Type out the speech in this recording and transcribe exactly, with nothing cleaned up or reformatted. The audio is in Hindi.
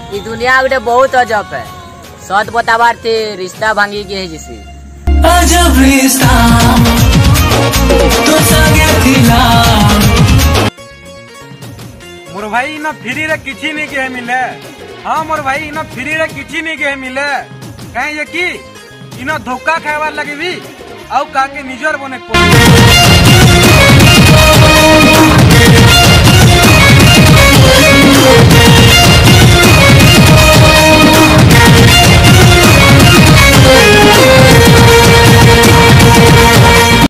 ये दुनिया गोटे बहुत अजब है। सत बताबार थे रिश्ता भांगी के है जिसे अजब रिश्ता तो संगे थिला। मोर भाई इना फ्री रे किछि नहीं के मिले। हाँ मोर भाई इना फ्री रे किछि नहीं के मिले। कहीं ये की इना धोखा खाइबार लगे भी आउ काके निजर बने को